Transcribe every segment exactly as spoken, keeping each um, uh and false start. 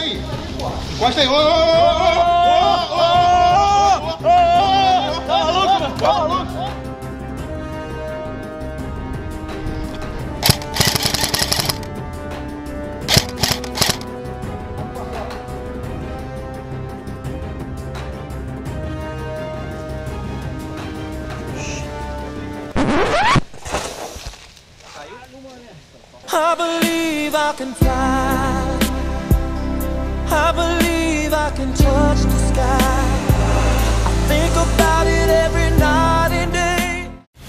aí. Encosta aí. Ô, ô, ô, ô, ô, ô, ô, tá maluco, mano? Tá maluco? I believe I can fly. I believe I can touch the sky. I think about it every night and day.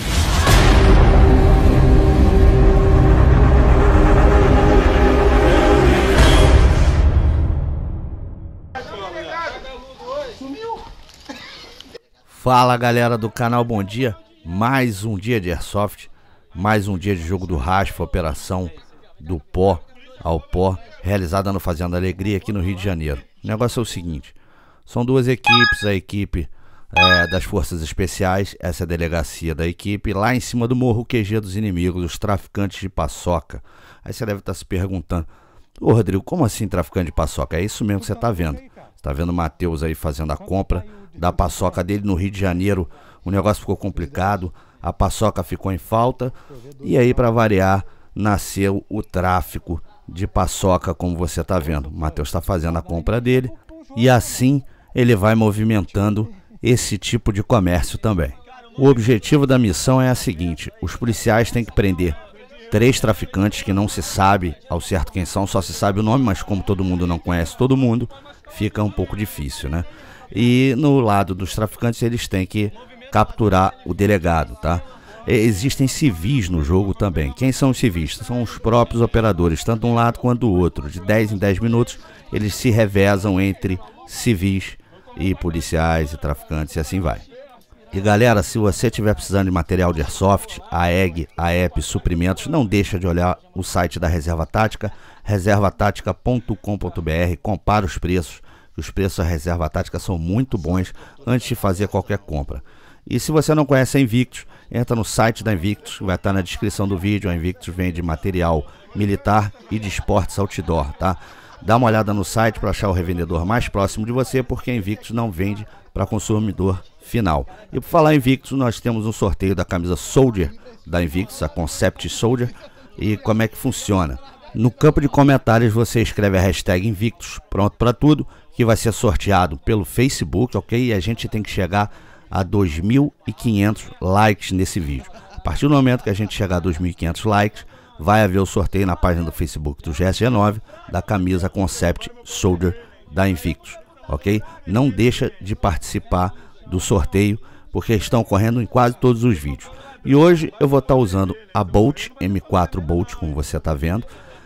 Fala galera do canal Bom Dia, mais um dia de Airsoft, mais um dia de jogo do Raspa, operação do pó ao pó, realizada no Fazenda Alegria aqui no Rio de Janeiro. O negócio é o seguinte, são duas equipes, a equipe é, das Forças Especiais, essa é a delegacia da equipe, lá em cima do morro, o Q G dos inimigos, os traficantes de paçoca. Aí você deve estar se perguntando, ô Rodrigo, como assim traficante de paçoca? É isso mesmo que você está vendo. Você está vendo o Matheus aí fazendo a compra da paçoca dele no Rio de Janeiro. O negócio ficou complicado, a paçoca ficou em falta e aí, para variar, nasceu o tráfico de paçoca, como você está vendo. O Matheus está fazendo a compra dele e assim ele vai movimentando esse tipo de comércio também. O objetivo da missão é a seguinte: os policiais têm que prender três traficantes que não se sabe ao certo quem são, só se sabe o nome, mas como todo mundo não conhece todo mundo, fica um pouco difícil, né? E no lado dos traficantes eles têm que capturar o delegado, tá? Existem civis no jogo também. Quem são os civis? São os próprios operadores, tanto um lado quanto do outro. De dez em dez minutos eles se revezam entre civis e policiais e traficantes e assim vai. E galera, se você estiver precisando de material de Airsoft, a E G, a E P, suprimentos, não deixa de olhar o site da Reserva Tática, reserva tática ponto com ponto br, compara os preços. Os preços da Reserva Tática são muito bons antes de fazer qualquer compra. E se você não conhece a Invictus, entra no site da Invictus, vai estar na descrição do vídeo. A Invictus vende material militar e de esportes outdoor, tá? Dá uma olhada no site para achar o revendedor mais próximo de você, porque a Invictus não vende para consumidor final. E por falar em Invictus, nós temos um sorteio da camisa Soldier da Invictus, a Concept Soldier. E como é que funciona? No campo de comentários você escreve a hashtag Invictus, pronto para tudo, que vai ser sorteado pelo Facebook, ok? E a gente tem que chegar a dois mil e quinhentos likes nesse vídeo. A partir do momento que a gente chegar a dois mil e quinhentos likes, vai haver o sorteio na página do Facebook do G S G nove da camisa Concept Soldier da Invictus, ok? Não deixa de participar do sorteio, porque estão correndo em quase todos os vídeos. E hoje eu vou estar usando a Bolt, M quatro Bolt, como você está vendo.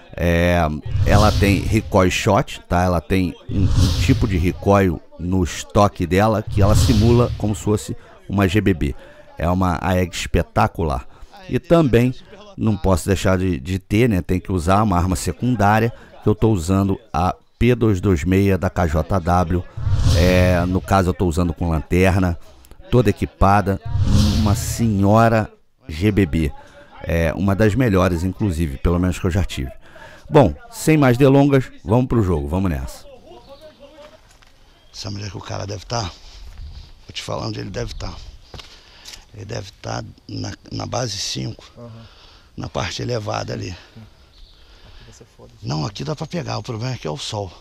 É, ela tem recoil shot, tá? Ela tem um, um tipo de recoil no estoque dela que ela simula como se fosse uma G B B. É uma A E G espetacular. E também não posso deixar de, de ter, né? Tem que usar uma arma secundária, que eu estou usando a P duzentos e vinte e seis da K J W. É, no caso eu estou usando com lanterna, toda equipada, uma senhora G B B. É uma das melhores, inclusive, pelo menos que eu já tive. Bom, sem mais delongas, vamos pro jogo, vamos nessa. Sabe onde é que o cara deve estar? Vou te falar onde ele deve estar. Ele deve estar na, na base cinco, uhum. Na parte elevada ali. Aqui vai ser foda. Não, aqui dá pra pegar, o problema aqui é o sol.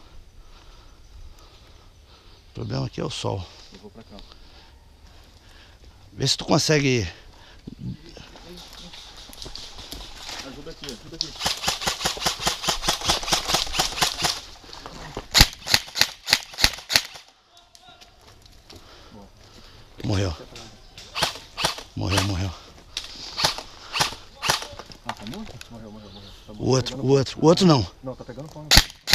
O problema aqui é o sol. Eu vou pra cá. Vê se tu consegue... Ajuda aqui, ajuda aqui. Morreu. Morreu, morreu. Ah, tá morto? Morreu, morreu, morreu. Tá o outro, o outro, o outro não. Não, tá pegando pano.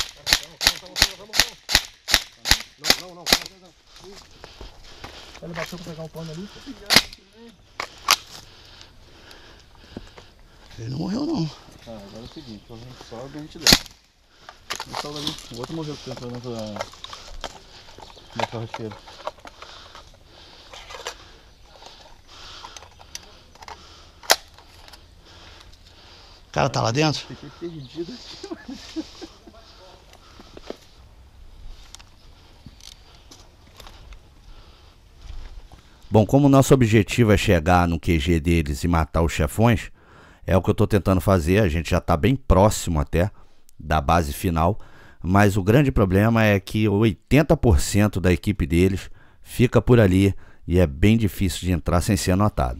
Não, não, não. Ele baixou pra pegar um pano ali. Ele não morreu, não. Ah, agora é o seguinte, a gente sobe e a gente desce. O outro morreu que entrou dentro da, da carroceira. O cara tá lá dentro? Fiquei perdido aqui, mano. Bom, como o nosso objetivo é chegar no Q G deles e matar os chefões, é o que eu estou tentando fazer. A gente já está bem próximo até da base final, mas o grande problema é que oitenta por cento da equipe deles fica por ali e é bem difícil de entrar sem ser notado.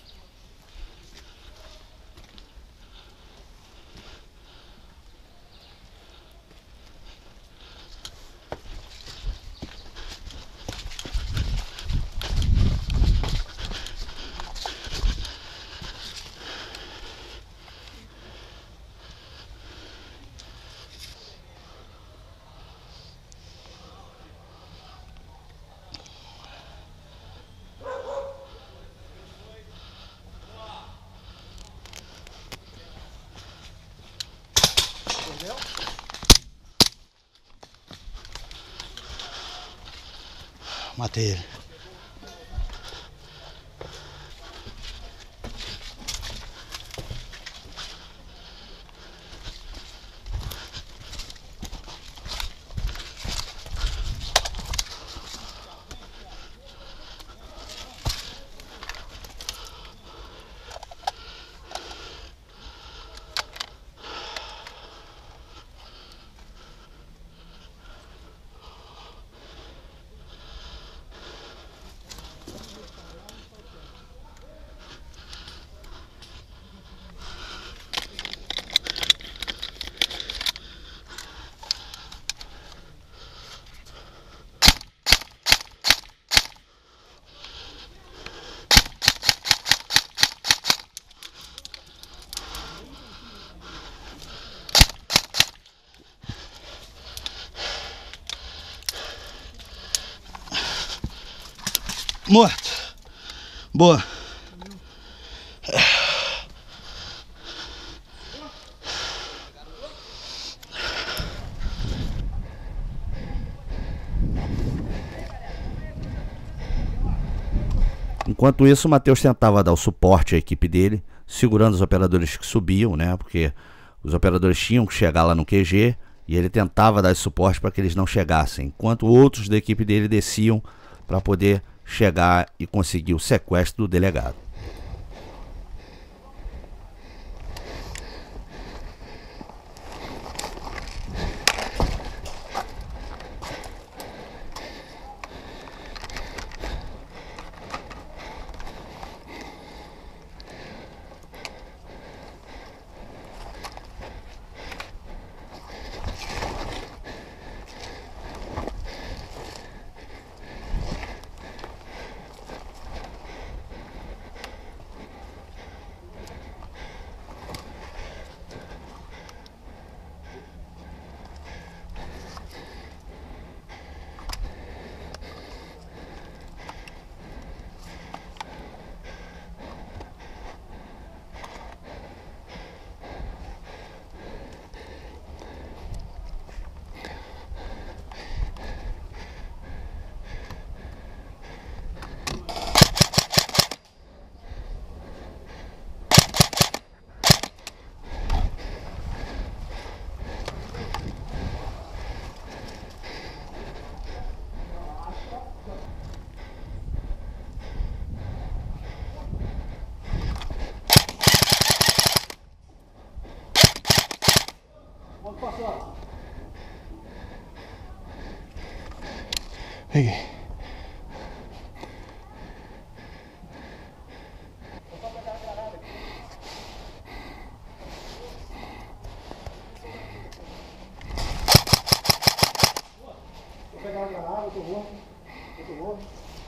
Matei ele. Morto. Boa. Enquanto isso, o Matheus tentava dar o suporte à equipe dele, segurando os operadores que subiam, né? Porque os operadores tinham que chegar lá no Q G e ele tentava dar esse suporte para que eles não chegassem, enquanto outros da equipe dele desciam para poder chegar e conseguir o sequestro do delegado. Peguei. Vou pegar a granada, eu tô bom. Eu tô bom.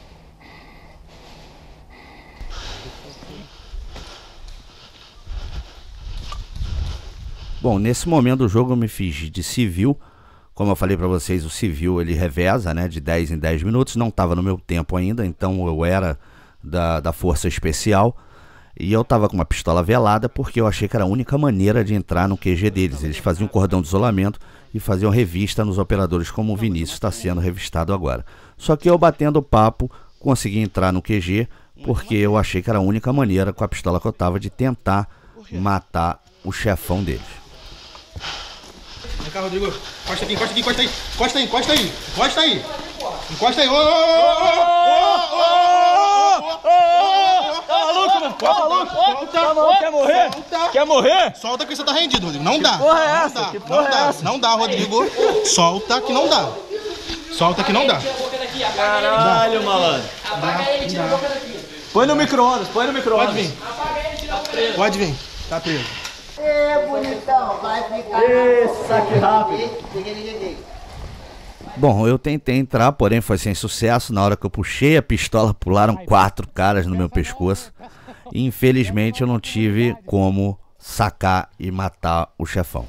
Bom, nesse momento do jogo eu me fiz de civil. Como eu falei para vocês, o civil ele reveza, né, de dez em dez minutos. Não estava no meu tempo ainda, então eu era da, da força especial. E eu estava com uma pistola velada porque eu achei que era a única maneira de entrar no Q G deles. Eles faziam um cordão de isolamento e faziam revista nos operadores, como o Vinícius está sendo revistado agora. Só que eu, batendo papo, consegui entrar no Q G porque eu achei que era a única maneira, com a pistola que eu estava, de tentar matar o chefão deles. Vem cá, Rodrigo. Encosta aqui, encosta aqui, encosta aí. Encosta aí, encosta aí. Encosta aí. Encosta aí. Ô, ô, ô, ô, ô, ô, ô. morrer? Solta. Quer morrer? Solta que você tá rendido, Rodrigo. Não dá. porra é não essa? Dá. Que porra não é dá. essa? Não dá, Rodrigo. Solta que não dá. Solta que não dá. Caralho, malandro. Põe no micro-ondas, põe no micro-ondas. Pode vir. Pode vir. Tá preso. É, bonitão, vai ficar. Essa que rápido. Bom, eu tentei entrar, porém foi sem sucesso. Na hora que eu puxei a pistola, pularam quatro caras no meu pescoço. E infelizmente eu não tive como sacar e matar o chefão.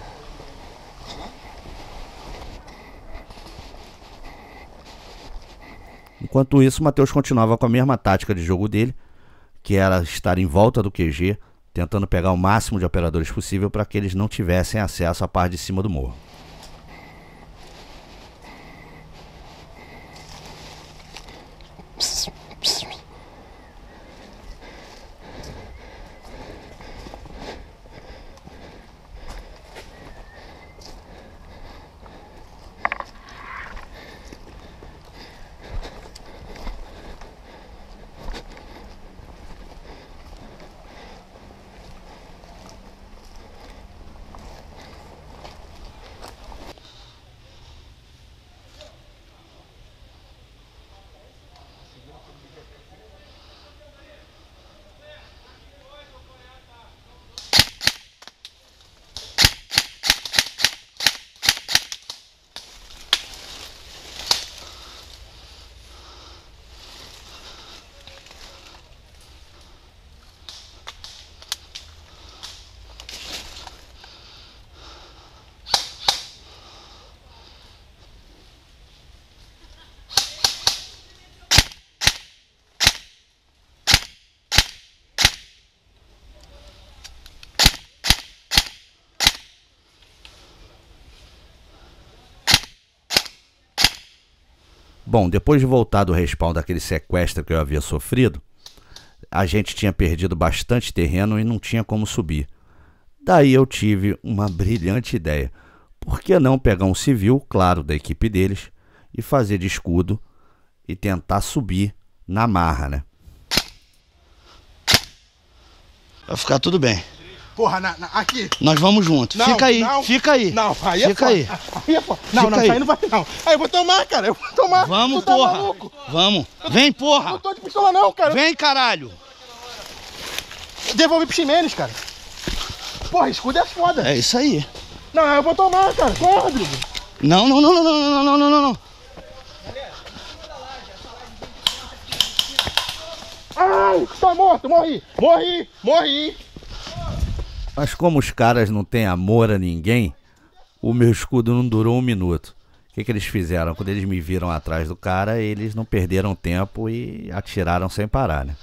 Enquanto isso, o Matheus continuava com a mesma tática de jogo dele, que era estar em volta do Q G, tentando pegar o máximo de operadores possível para que eles não tivessem acesso à parte de cima do morro. Bom, depois de voltar do respawn daquele sequestro que eu havia sofrido, a gente tinha perdido bastante terreno e não tinha como subir. Daí eu tive uma brilhante ideia. Por que não pegar um civil, claro, da equipe deles, e fazer de escudo e tentar subir na marra, né? Vai ficar tudo bem. Porra, na, na, aqui. Nós vamos junto. Não, fica aí, não, fica aí. Não, aí é Fica foda. aí. Aí é foda. Não, Fica não, aí. isso aí não vai não. Aí eu vou tomar, cara. Eu vou tomar. Vamos, Tu tá porra. maluco? Vamos. Vem, porra. Não tô de pistola não, cara. Vem, caralho. Devolvi pro Ximenes, cara. Porra, escudo é foda. É isso aí. Não, eu vou tomar, cara. Corre, Rodrigo. Não, não, não, não, não, não, não, não, não. Ai, tá morto, morri. Morri, morri. Mas como os caras não têm amor a ninguém, o meu escudo não durou um minuto. O que, que eles fizeram? Quando eles me viram atrás do cara, eles não perderam tempo e atiraram sem parar, né?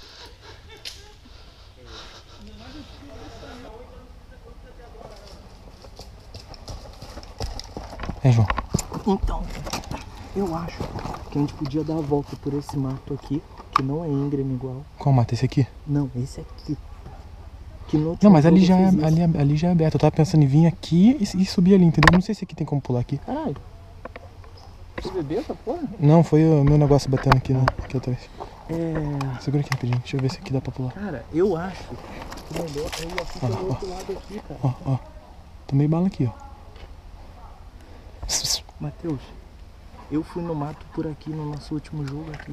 É, João. Então, eu acho que a gente podia dar a volta por esse mato aqui, que não é íngreme igual. Qual mato? Esse aqui? Não, esse aqui. Que no Não, mas ali jogo já, é, fez isso. ali, ali já é aberto. Eu tava pensando em vir aqui e, e subir ali, entendeu? Não sei se aqui tem como pular aqui. Caralho. Você bebeu essa porra? Não, foi o meu negócio batendo aqui, né? Aqui atrás. É... Segura aqui rapidinho. Deixa eu ver se aqui dá pra pular. Cara, eu acho que o melhor é ir aqui pelo ó, outro lado aqui, cara. Ó, ó. Tomei bala aqui, ó. Matheus, eu fui no mato por aqui no nosso último jogo aqui.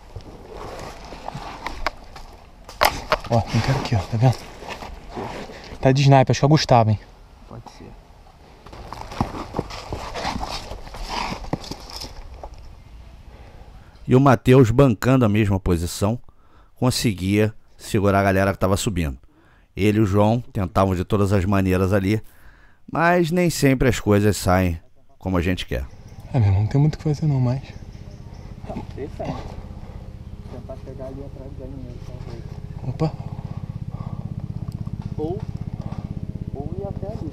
Ó, tem cara aqui, ó. Tá vendo? Tá de sniper. Acho que é o Gustavo, hein? Pode ser. E o Matheus, bancando a mesma posição, conseguia segurar a galera que estava subindo. Ele e o João tentavam de todas as maneiras ali, mas nem sempre as coisas saem como a gente quer. É, meu irmão, não tem muito o que fazer não, mais. Esse aí. Tentar chegar ali atrás da linha, talvez. Opa. Ou, ou ir até ali.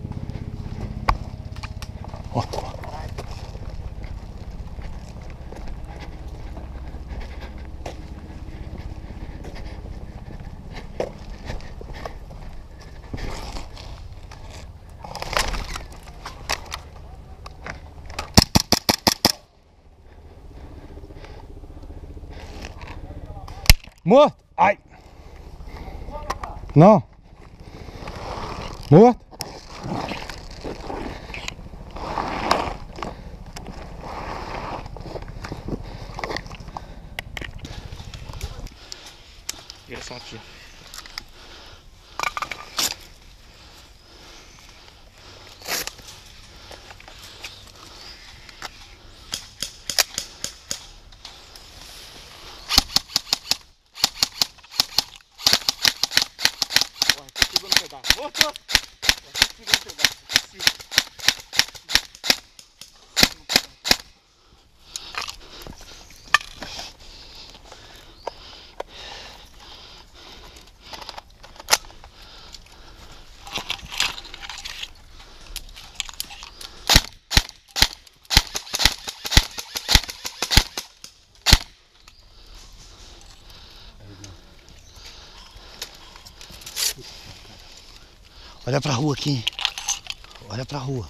Ó. Morto! Ai! Não! Morto? Direção aqui. Morto! Olha pra rua aqui. Olha pra rua.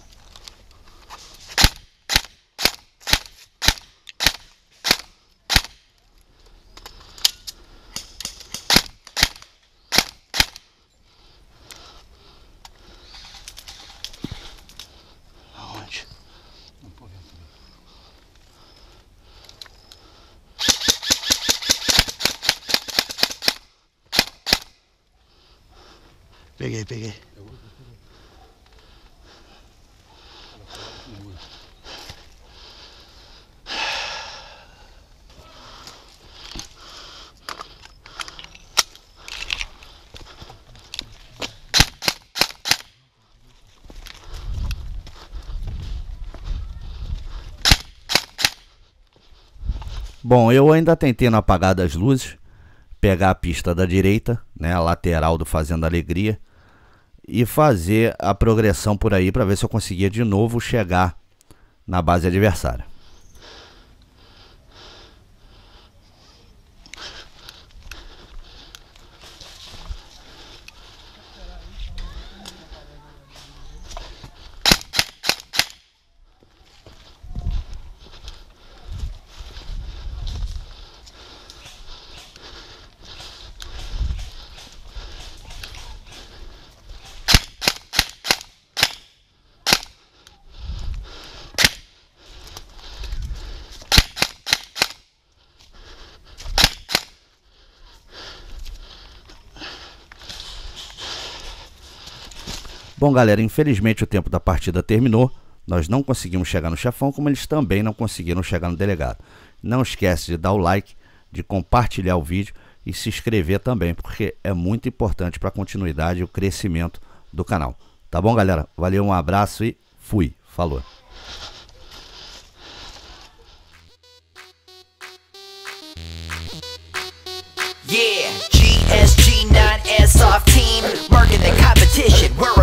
Aonde? Peguei, peguei. Bom, eu ainda tentei no apagar das luzes pegar a pista da direita, né, a lateral do Fazenda Alegria, e fazer a progressão por aí para ver se eu conseguia de novo chegar na base adversária. Bom, galera, infelizmente o tempo da partida terminou. Nós não conseguimos chegar no chefão, como eles também não conseguiram chegar no delegado. Não esquece de dar o like, de compartilhar o vídeo e se inscrever também, porque é muito importante para a continuidade e o crescimento do canal. Tá bom, galera? Valeu, um abraço e fui. Falou. Yeah, G S G nine S off team, marking the competition. We're